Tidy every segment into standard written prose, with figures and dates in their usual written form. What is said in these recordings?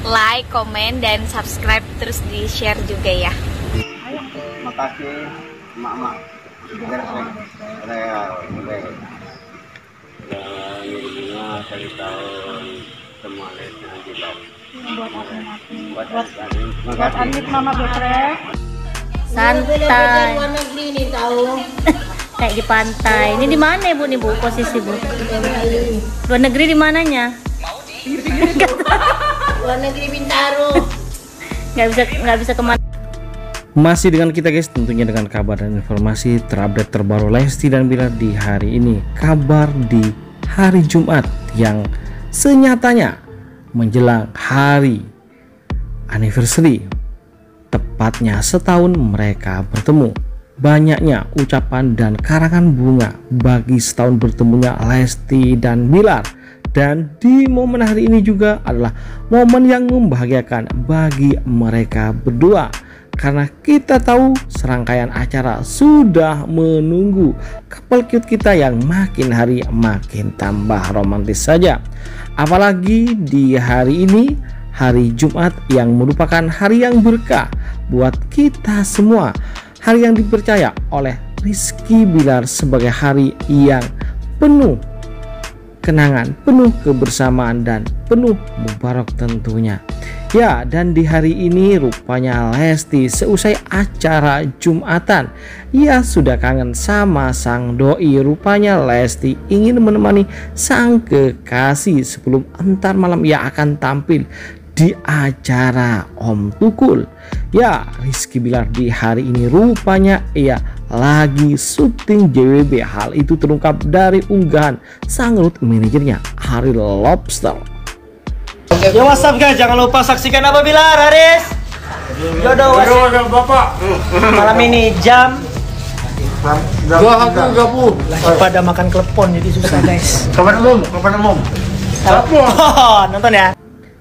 like, komen, dan subscribe, terus di share juga ya. Terima kasih emak-emak. Cari tahu semua lesnya juga. Buat Anit Mama Betre. Santai. Luar negeri nih tahu. Kayak di pantai. Ini di mana Bu nih Bu posisi Bu? Luar negeri di mananya? Luar negeri Bintaro. Nggak bisa kemana. Masih dengan kita guys, tentunya dengan kabar dan informasi terupdate terbaru Lesti dan Bilar di hari ini. Kabar di hari Jumat yang senyatanya menjelang hari anniversary, tepatnya setahun mereka bertemu. Banyaknya ucapan dan karangan bunga bagi setahun bertemunya Lesti dan Bilar. Dan di momen hari ini juga adalah momen yang membahagiakan bagi mereka berdua, karena kita tahu serangkaian acara sudah menunggu couple cute kita yang makin hari makin tambah romantis saja. Apalagi di hari ini, hari Jumat yang merupakan hari yang berkah buat kita semua, hari yang dipercaya oleh Rizky Bilar sebagai hari yang penuh kenangan, penuh kebersamaan, dan penuh mubarak tentunya. Ya, dan di hari ini rupanya Lesti seusai acara Jumatan, ia sudah kangen sama sang doi. Rupanya Lesti ingin menemani sang kekasih sebelum entar malam ia akan tampil di acara Om Tukul. Ya, Rizky Bilar di hari ini rupanya ia lagi syuting JWB. Hal itu terungkap dari unggahan sang road manajernya Ariel Lobster. Ya what's up guys, jangan lupa saksikan apa Bilar Haris Jodoh Bapak. Malam ini jam pada makan klepon jadi susah guys. Kapan umum? Nonton ya.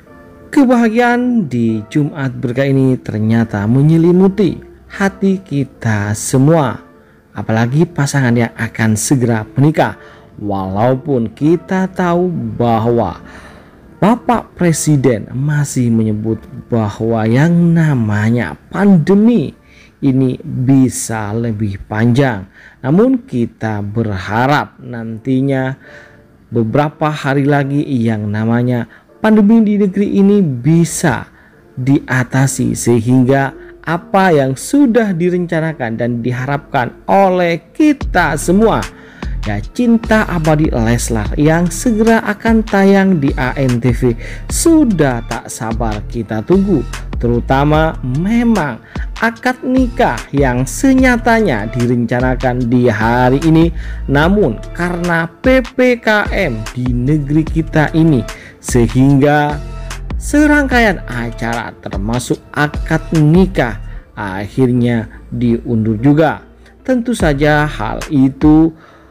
Kebahagiaan di Jumat berkah ini ternyata menyelimuti hati kita semua, apalagi pasangan yang akan segera menikah. Walaupun kita tahu bahwa Bapak Presiden masih menyebut bahwa yang namanya pandemi ini bisa lebih panjang, namun kita berharap nantinya beberapa hari lagi yang namanya pandemi di negeri ini bisa diatasi, sehingga apa yang sudah direncanakan dan diharapkan oleh kita semua, ya, Cinta Abadi Leslar yang segera akan tayang di ANTV, sudah tak sabar kita tunggu. Terutama memang akad nikah yang senyatanya direncanakan di hari ini, namun karena PPKM di negeri kita ini, sehingga serangkaian acara termasuk akad nikah akhirnya diundur juga. Tentu saja hal itu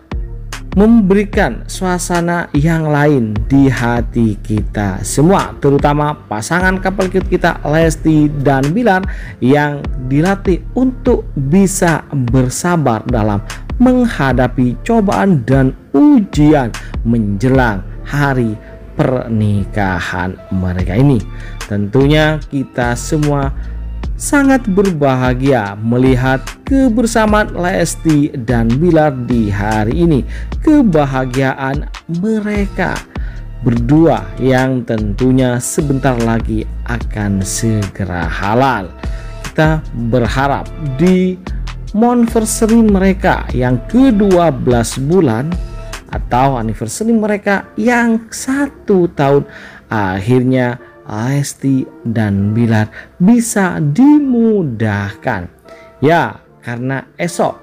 memberikan suasana yang lain di hati kita semua, terutama pasangan couple cute kita Lesti dan Bilar yang dilatih untuk bisa bersabar dalam menghadapi cobaan dan ujian menjelang hari pernikahan mereka ini. Tentunya kita semua sangat berbahagia melihat kebersamaan Lesti dan Bilar di hari ini. Kebahagiaan mereka berdua yang tentunya sebentar lagi akan segera halal. Kita berharap di monversary mereka yang ke-12 bulan atau anniversary mereka yang 1 tahun, akhirnya Lesti dan Bilar bisa dimudahkan. Ya, karena esok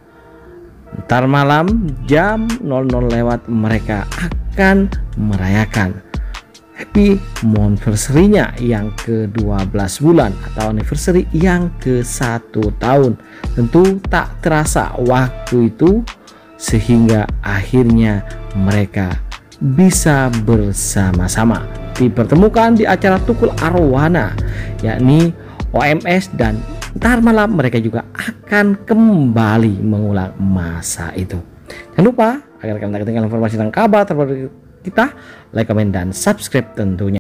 ntar malam jam 00 lewat mereka akan merayakan happy monversary-nya yang ke-12 bulan atau anniversary yang ke-1 tahun. Tentu tak terasa waktu itu, sehingga akhirnya mereka bisa bersama-sama dipertemukan di acara Tukul Arwana, yakni OMS, dan ntar malam mereka juga akan kembali mengulang masa itu. Jangan lupa agar kalian tak ketinggalan informasi tentang kabar terbaru kita, like, komen, dan subscribe tentunya.